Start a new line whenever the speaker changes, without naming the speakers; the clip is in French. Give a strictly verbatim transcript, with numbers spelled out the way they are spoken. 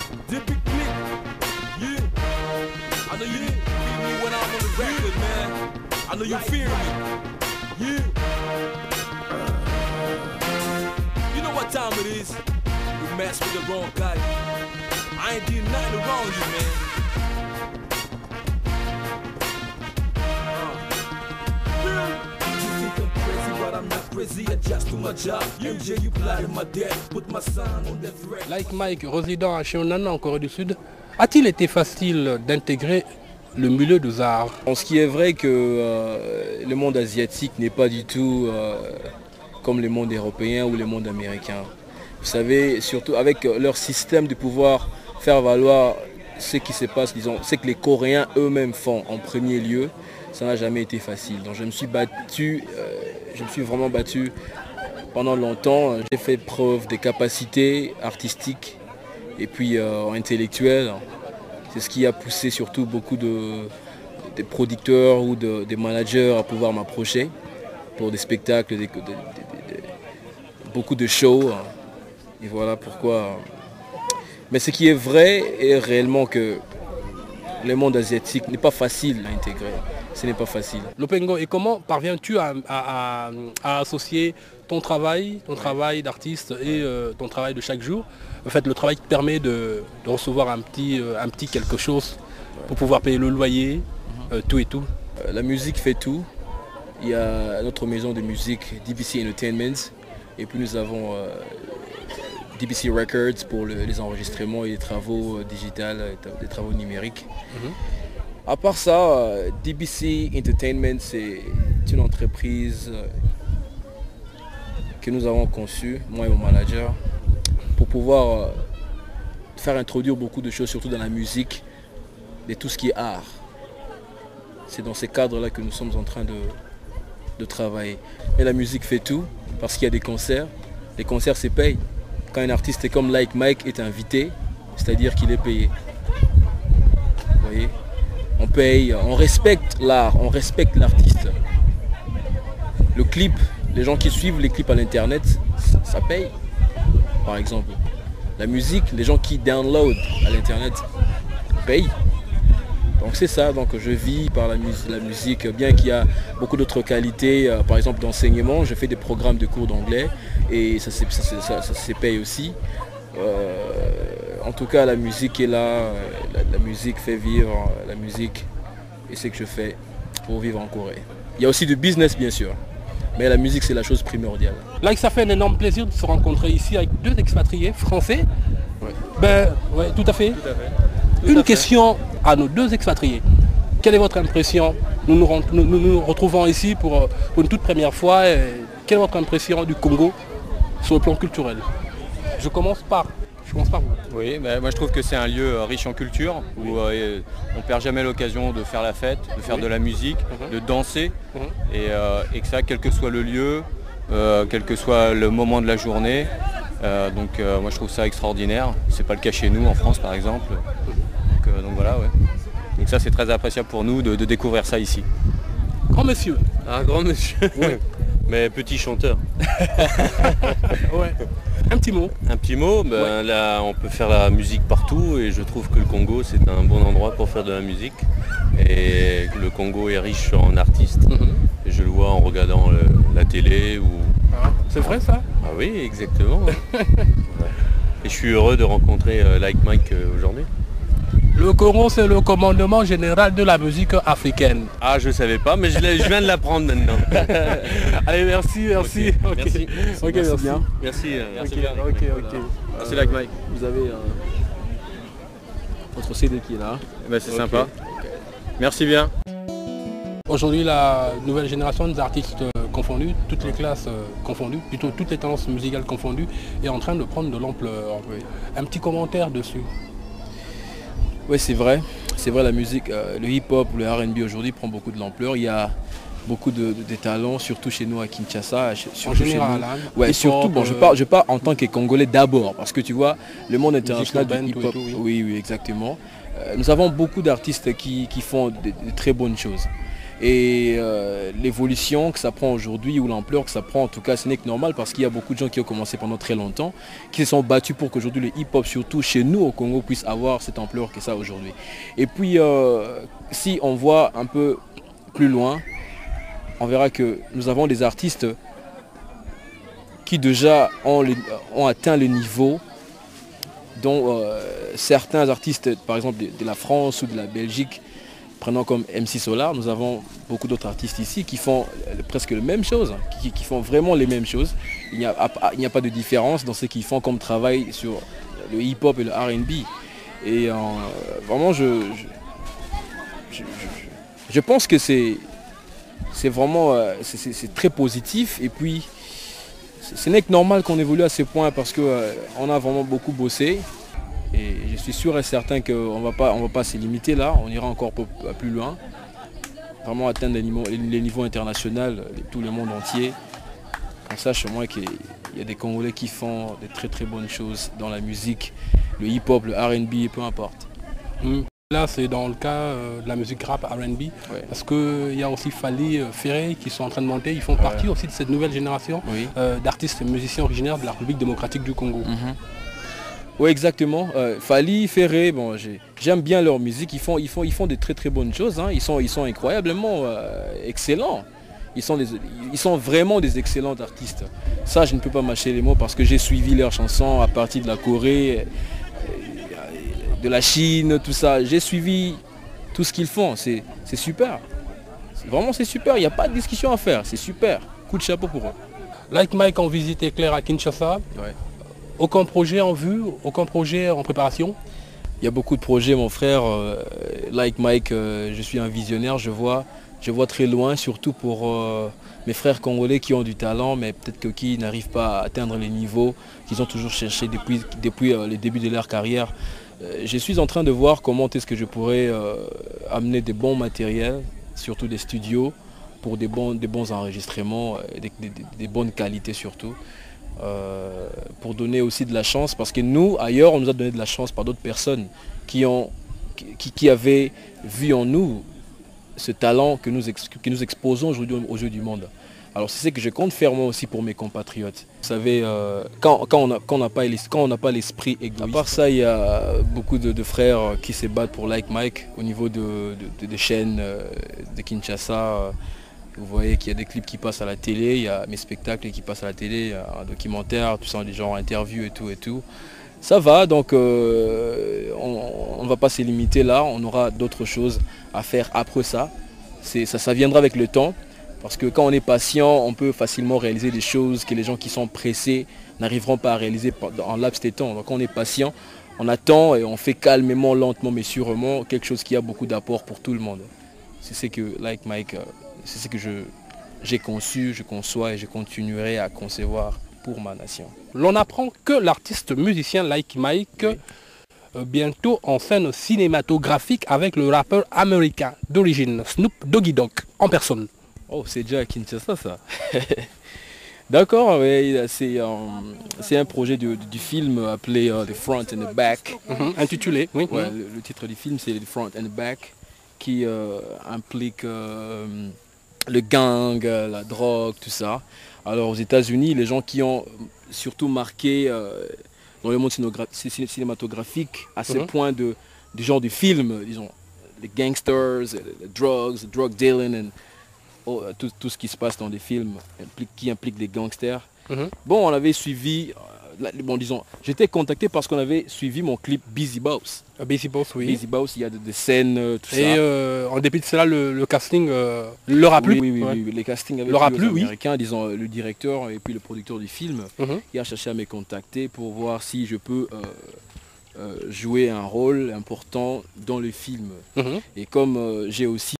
Dip it click. Yeah. I know you feel me when I'm on the record, man. I know you feel me. Yeah. You know what time it is. You mess with the wrong guy. I ain't doing nothing wrong with you, man.
Like Mike, résident à Shionana en Corée du Sud, a-t-il été facile d'intégrer le milieu des arts?
Ce qui est vrai que euh, le monde asiatique n'est pas du tout euh, comme le monde européen ou le monde américain. Vous savez, surtout avec leur système de pouvoir faire valoir ce qui se passe, disons, ce que les Coréens eux-mêmes font en premier lieu, ça n'a jamais été facile. Donc je me suis battu, euh, je me suis vraiment battu pendant longtemps. J'ai fait preuve de capacités artistiques et puis euh, intellectuelles. C'est ce qui a poussé surtout beaucoup de, de producteurs ou de, de managers à pouvoir m'approcher pour des spectacles, des, des, des, des, beaucoup de shows. Et voilà pourquoi. Mais ce qui est vrai est réellement que le monde asiatique n'est pas facile à intégrer. Ce n'est pas facile.
Lopengo, et comment parviens-tu à, à, à, à associer ton travail, ton travail d'artiste et euh, ton travail de chaque jour? En fait, le travail te permet de, de recevoir un petit, euh, un petit quelque chose pour pouvoir payer le loyer, euh, tout et tout.
Euh, la musique fait tout. Il y a notre maison de musique, D B C Entertainment, et puis nous avons euh, D B C Records pour le, les enregistrements et les travaux euh, digitales, les travaux numériques. Mm-hmm. À part ça, D B C Entertainment, c'est une entreprise que nous avons conçue, moi et mon manager, pour pouvoir faire introduire beaucoup de choses, surtout dans la musique, et tout ce qui est art. C'est dans ces cadres-là que nous sommes en train de, de travailler. Et la musique fait tout, parce qu'il y a des concerts. Les concerts, c'est payé. Quand un artiste comme Like Mike est invité, c'est-à-dire qu'il est payé. Vous voyez ? On paye, on respecte l'art, on respecte l'artiste. Le clip, les gens qui suivent les clips à l'internet, ça paye, par exemple. La musique, les gens qui download à l'internet, payent. Donc c'est ça, donc je vis par la, mus la musique, bien qu'il y a beaucoup d'autres qualités, euh, par exemple d'enseignement, je fais des programmes de cours d'anglais et ça, ça, ça, ça, ça se paye aussi. Euh, en tout cas, la musique est là, la, la musique fait vivre, la musique est ce que je fais pour vivre en Corée. Il y a aussi du business bien sûr, mais la musique c'est la chose primordiale.
Là, ça fait un énorme plaisir de se rencontrer ici avec deux expatriés français. Ouais. Ben, ouais, tout à fait.
Tout à fait. Tout
Une
à
question fait. à nos deux expatriés. Quelle est votre impression? Nous nous, nous, nous nous retrouvons ici pour, pour une toute première fois. Et quelle est votre impression du Congo sur le plan culturel? Je commence par, je commence par vous.
Oui, bah, moi je trouve que c'est un lieu riche en culture, où euh, on ne perd jamais l'occasion de faire la fête, de faire oui. de la musique, uh-huh. de danser, uh-huh. et, euh, et que ça, quel que soit le lieu, euh, quel que soit le moment de la journée. Euh, donc euh, moi je trouve ça extraordinaire. C'est pas le cas chez nous, en France par exemple. Donc, euh, donc voilà, ouais. Donc ça c'est très appréciable pour nous de, de découvrir ça ici.
Grand monsieur.
Ah, grand monsieur.
Oui.
Mais petit chanteur.
Ouais. Un petit mot.
Un petit mot, ben, ouais. Là on peut faire la musique partout et je trouve que le Congo c'est un bon endroit pour faire de la musique. Et le Congo est riche en artistes. Mm-hmm. Et je le vois en regardant le, la télé ou...
Ah, c'est vrai ça?
Ah oui, exactement. Ouais. Et je suis heureux de rencontrer euh, Like Mike euh, aujourd'hui.
Le Congo, c'est le commandement général de la musique africaine.
Ah, je savais pas, mais je, je viens de l'apprendre maintenant.
Allez, merci, merci.
Okay. Okay. Merci.
Ok, merci. Merci bien.
Merci, merci
okay.
bien.
Ok, ok.
Euh, merci Like Mike.
Vous avez euh, votre C D qui est là.
Eh ben, c'est okay. Sympa. Okay. Merci bien.
Aujourd'hui, la nouvelle génération des artistes euh, confondus, toutes les classes euh, confondues, plutôt toutes les tendances musicales confondues, est en train de prendre de l'ampleur. Oui. Un petit commentaire dessus.
Oui, c'est vrai. C'est vrai, la musique, euh, le hip-hop, le R and B aujourd'hui prend beaucoup de l'ampleur. Il y a beaucoup de, de, de talents, surtout chez nous à Kinshasa.
En général, hein,
ouais, surtout, bon, euh... je parle, je parle en tant que Congolais d'abord, parce que tu vois, le monde international du hip-hop, oui. oui, oui, exactement. Euh, nous avons beaucoup d'artistes qui, qui font de, de très bonnes choses. Et euh, l'évolution que ça prend aujourd'hui, ou l'ampleur que ça prend, en tout cas, ce n'est que normal parce qu'il y a beaucoup de gens qui ont commencé pendant très longtemps, qui se sont battus pour qu'aujourd'hui le hip-hop, surtout chez nous au Congo, puisse avoir cette ampleur que ça aujourd'hui. Et puis, euh, si on voit un peu plus loin, on verra que nous avons des artistes qui déjà ont, les, ont atteint le niveau dont euh, certains artistes, par exemple de, de la France ou de la Belgique, prenons comme M C Solar, nous avons beaucoup d'autres artistes ici qui font presque les mêmes choses, qui, qui font vraiment les mêmes choses. Il n'y a, il n'y a pas de différence dans ce qu'ils font comme travail sur le hip-hop et le R and B. Et euh, vraiment, je, je, je, je, je pense que c'est vraiment euh, c'est très positif. Et puis, ce n'est que normal qu'on évolue à ce point parce qu'on euh, a vraiment beaucoup bossé. Et je suis sûr et certain qu'on ne va pas, on va pas se limiter là, on ira encore plus loin. Vraiment atteindre les niveaux, les niveaux internationaux, tout le monde entier. On sache au moins qu'il y a des Congolais qui font de très très bonnes choses dans la musique, le hip-hop, le R and B, peu importe.
Mmh. Là c'est dans le cas euh, de la musique rap R and B, ouais. Parce qu'il y a aussi Fally, euh, Ferré qui sont en train de monter, ils font ouais. partie aussi de cette nouvelle génération oui. euh, d'artistes et musiciens originaires de la République démocratique du Congo. Mmh.
Oui exactement, euh, Fally, Ferré, bon, j'aime bien leur musique, ils font, ils, font, ils font de très très bonnes choses, hein. ils, sont, ils sont incroyablement euh, excellents, ils sont, des, ils sont vraiment des excellents artistes. Ça je ne peux pas mâcher les mots parce que j'ai suivi leurs chansons à partir de la Corée, de la Chine, tout ça, j'ai suivi tout ce qu'ils font, c'est super, vraiment c'est super, il n'y a pas de discussion à faire, c'est super, coup de chapeau pour eux.
Like Mike en visite éclair à Kinshasa. Ouais. Aucun projet en vue, aucun projet en préparation?
Il y a beaucoup de projets mon frère, euh, like Mike, euh, je suis un visionnaire, je vois, je vois très loin, surtout pour euh, mes frères congolais qui ont du talent, mais peut-être que qui n'arrivent pas à atteindre les niveaux qu'ils ont toujours cherché depuis, depuis euh, le début de leur carrière. Euh, je suis en train de voir comment est-ce que je pourrais euh, amener des bons matériels, surtout des studios, pour des bons, des bons enregistrements, des, des, des bonnes qualités surtout. Euh, pour donner aussi de la chance parce que nous ailleurs on nous a donné de la chance par d'autres personnes qui ont qui, qui avaient vu en nous ce talent que nous, ex, que nous exposons aujourd'hui aux yeux du monde. Alors c'est ce que je compte faire moi aussi pour mes compatriotes. Vous savez, euh, quand, quand on n'a pas l'esprit égoïste. À part ça, il y a beaucoup de, de frères qui se battent pour Like Mike au niveau de, de, de, de chaînes de Kinshasa. Vous voyez qu'il y a des clips qui passent à la télé, il y a mes spectacles qui passent à la télé, il y a un documentaire, tout ça, des genres interviews et tout et tout. Ça va, donc euh, on ne va pas se limiter là, on aura d'autres choses à faire après ça. Ça. Ça viendra avec le temps, parce que quand on est patient, on peut facilement réaliser des choses que les gens qui sont pressés n'arriveront pas à réaliser en laps de temps. Donc quand on est patient, on attend et on fait calmement, lentement mais sûrement quelque chose qui a beaucoup d'apport pour tout le monde. C'est ce que Like Mike... C'est ce que j'ai conçu, je conçois et je continuerai à concevoir pour ma nation.
L'on apprend que l'artiste musicien Like Mike, oui. euh, bientôt en scène cinématographique avec le rappeur américain d'origine Snoop Doggy Dogg en personne.
Oh, c'est déjà à Kinshasa ça. D'accord, oui, c'est euh, un projet de, de, du film appelé uh, The Front and the Back.
Mm-hmm, intitulé, oui.
Ouais, mm-hmm. le, le titre du film c'est The Front and the Back qui euh, implique... Euh, le gang, la drogue, tout ça. Alors aux États-Unis, les gens qui ont surtout marqué euh, dans le monde cinématographique à ce mmh. point de, du genre du film, disons, les gangsters, les drugs, le drug dealing, and, oh, tout, tout ce qui se passe dans des films implique, qui implique des gangsters. Mmh. Bon, on avait suivi, euh, bon disons, j'étais contacté parce qu'on avait suivi mon clip Busy Boss.
Busy Boss, oui.
Busy Boss, il y a des de scènes, euh, tout
et ça. Et euh, en dépit de cela, le, le casting euh, leur a plu.
Oui, oui, oui,
ouais.
oui, les castings avec
leur a plu, oui.
Américains, disons, le directeur et puis le producteur du film, mm-hmm. il a cherché à me contacter pour voir si je peux euh, euh, jouer un rôle important dans le film. Mm-hmm. Et comme euh, j'ai aussi